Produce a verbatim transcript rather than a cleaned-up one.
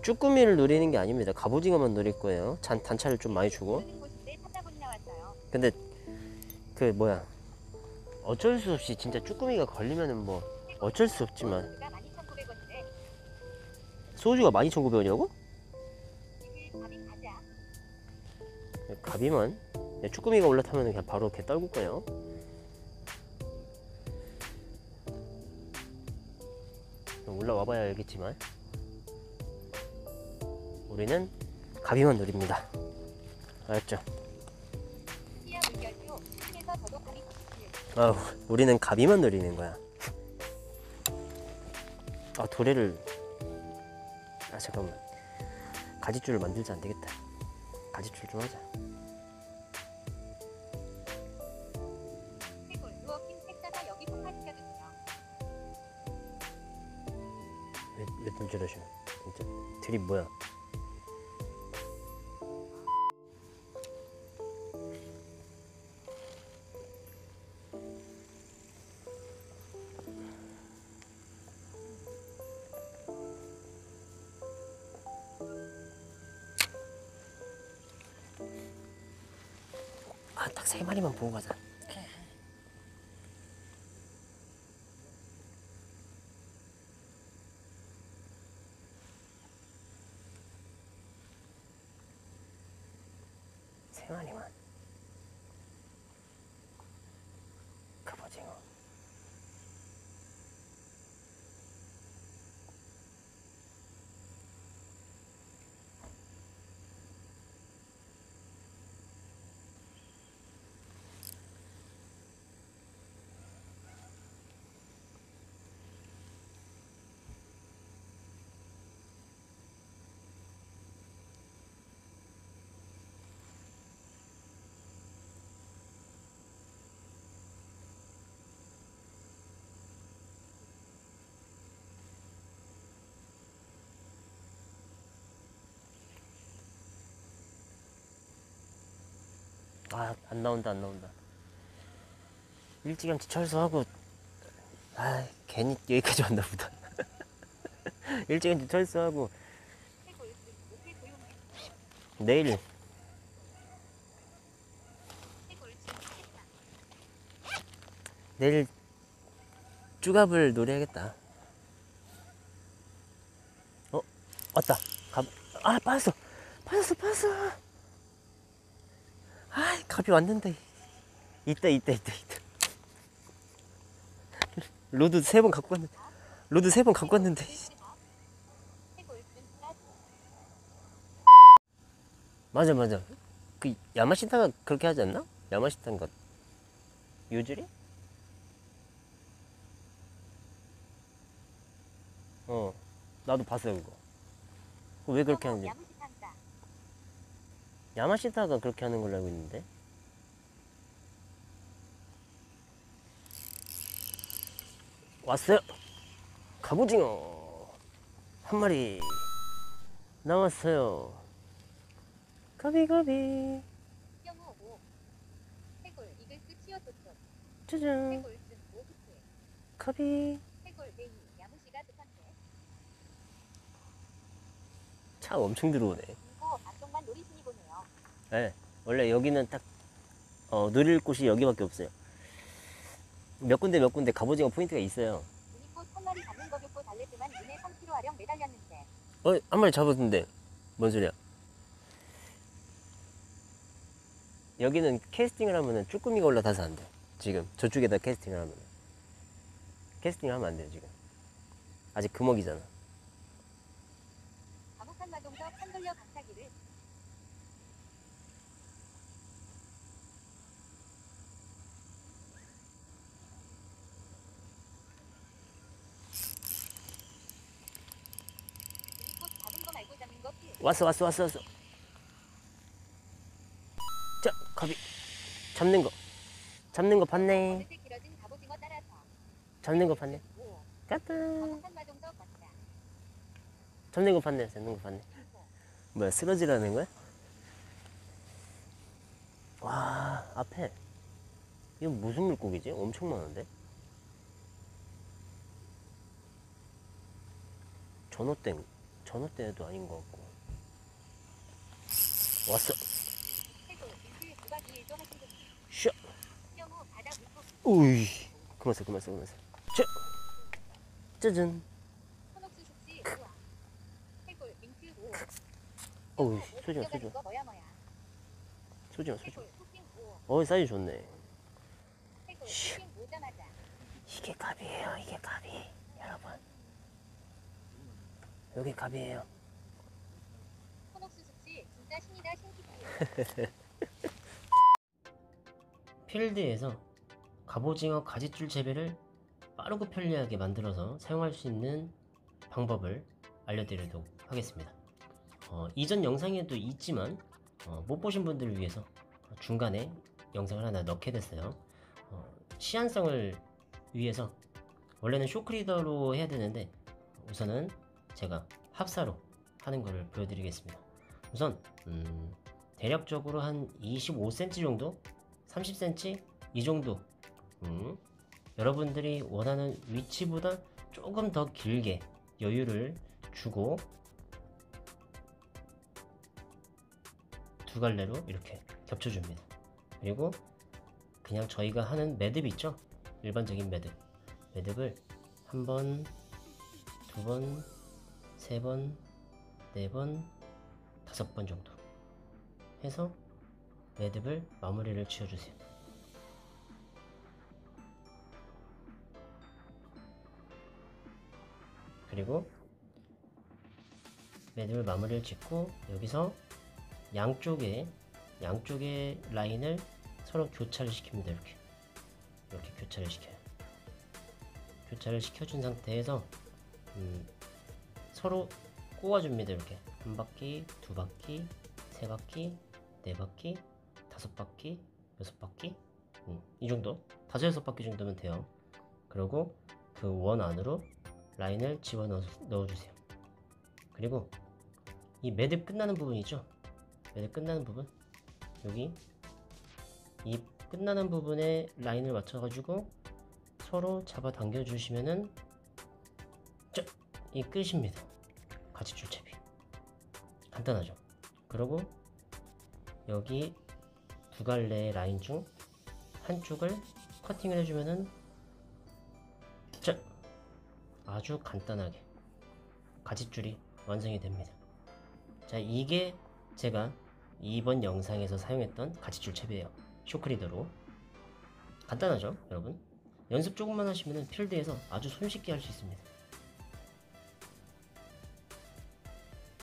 쭈꾸미를 노리는 게 아닙니다. 갑오징어만 노릴 거예요. 잔, 단차를 좀 많이 주고. 근데 그 뭐야, 어쩔 수 없이 진짜 쭈꾸미가 걸리면은 뭐 어쩔 수 없지만. 소주가 만 이천구백 원이라고? 갑이만 쭈꾸미가 올라타면 그냥 바로 개 떨굴 거예요. 올라와봐야 알겠지만 우리는 갑이만 노립니다. 알았죠? 아우, 우리는 갑이만 노리는 거야. 아, 도래를, 아 잠깐만, 가지줄을 만들자. 안 되겠다. 가지줄 좀 하자. 몇번 저러셔. 진짜 드립 뭐야. 아, 딱 세 마리만 보고 가자. 세 마리만. 갑오징어. 아, 안 나온다, 안 나온다. 일찌감치 철수하고, 아, 괜히 여기까지 왔나 보다. 일찌감치 철수하고, 내일, 내일 쭈갑을 노려야겠다. 어? 왔다. 갑, 아, 빠졌어. 빠졌어, 빠졌어. 아, 갑이 왔는데. 있다, 있다, 있다, 있다. 로드 세 번 갖고 왔는데. 로드 세 번 갖고 왔는데. 맞아, 맞아. 그, 야마시타가 그렇게 하지 않나? 야마시타인가? 유즈리? 어. 나도 봤어요, 그거. 그거 왜 그렇게 하는지. 야마시타가 그렇게 하는 걸로 알고 있는데. 왔어요. 갑오징어 한 마리 나왔어요. 가비 가비. 짜잔. 가비. 차 엄청 들어오네. 네, 원래 여기는 딱 어, 누릴 곳이 여기밖에 없어요. 몇 군데 몇 군데 갑오징어 포인트가 있어요. 어, 한 마리 잡았는데 뭔 소리야? 여기는 캐스팅을 하면은 쭈꾸미가 올라타서 안 돼. 지금 저쪽에다 캐스팅을 하면은 캐스팅을 하면 안 돼요. 지금 아직 금어기잖아. 왔어 왔어 왔어 왔어. 자, 갑이 잡는 거 잡는 거 봤네. 잡는 거 봤네. 까따. 잡는 거 봤네. 잡는 거 봤네. 뭐야, 쓰러지라는 거야? 와, 앞에 이건 무슨 물고기지? 엄청 많은데? 전어땡, 전봇대도 아닌 것 같고. 왔어. 슈. 우이. 그만 써, 그만 써, 그만 써. 슈. 짜잔. 어우, 소지마, 소지마. 소지마, 소지마. 어, 사이즈 좋네. 슈. 이게 갑이에요, 이게 갑이. 여러분. 여기 갑이에요. 필드에서 갑오징어 가지줄 재배를 빠르고 편리하게 만들어서 사용할 수 있는 방법을 알려드리도록 하겠습니다. 어, 이전 영상에도 있지만 어, 못 보신 분들을 위해서 중간에 영상을 하나 넣게 됐어요. 어, 시안성을 위해서 원래는 쇼크리더로 해야 되는데 우선은 제가 합사로 하는 것을 보여드리겠습니다. 우선 음, 대략적으로 한 이십오 센티미터 정도, 삼십 센티미터 이 정도 음, 여러분들이 원하는 위치보다 조금 더 길게 여유를 주고 두 갈래로 이렇게 겹쳐줍니다. 그리고 그냥 저희가 하는 매듭 있죠? 일반적인 매듭 매듭을 한 번, 두 번, 세 번, 네 번, 다섯 번 정도 해서 매듭을 마무리를 지어주세요. 그리고 매듭을 마무리를 짓고 여기서 양쪽에 양쪽의 라인을 서로 교차를 시킵니다. 이렇게 이렇게 교차를 시켜요. 교차를 시켜준 상태에서 음, 서로 꼬아줍니다. 이렇게 한 바퀴, 두 바퀴, 세 바퀴, 네 바퀴, 다섯 바퀴, 여섯 바퀴 음, 이 정도 다섯 여섯 바퀴 정도면 돼요. 그리고 그 원 안으로 라인을 집어넣어 넣어주세요. 그리고 이 매듭 끝나는 부분 있죠? 매듭 끝나는 부분 여기 이 끝나는 부분에 라인을 맞춰가지고 서로 잡아 당겨 주시면은 짠! 이 끝입니다. 가지줄 채비 간단하죠? 그리고 여기 두 갈래의 라인 중 한쪽을 커팅을 해주면은 짠! 아주 간단하게 가지줄이 완성이 됩니다. 자, 이게 제가 이번 영상에서 사용했던 가지줄 채비예요. 쇼크리더로. 간단하죠 여러분? 연습 조금만 하시면 필드에서 아주 손쉽게 할 수 있습니다.